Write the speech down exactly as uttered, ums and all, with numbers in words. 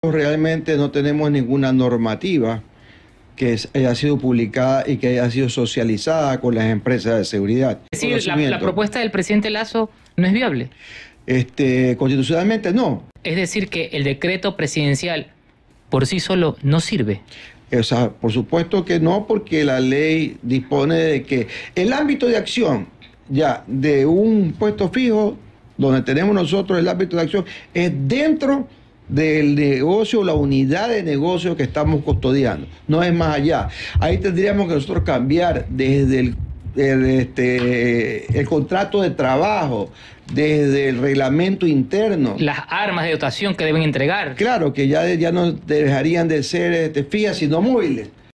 Realmente no tenemos ninguna normativa que haya sido publicada y que haya sido socializada con las empresas de seguridad. Es decir, la, la propuesta del presidente Lasso no es viable. Este, constitucionalmente no. Es decir, que el decreto presidencial por sí solo no sirve. O sea, por supuesto que no, porque la ley dispone de que el ámbito de acción ya de un puesto fijo, donde tenemos nosotros el ámbito de acción, es dentro del negocio, la unidad de negocio que estamos custodiando, no es más allá. Ahí tendríamos que nosotros cambiar desde el, el, este, el contrato de trabajo, desde el reglamento interno. Las armas de dotación que deben entregar. Claro, que ya, ya no dejarían de ser este, fijas, sino móviles.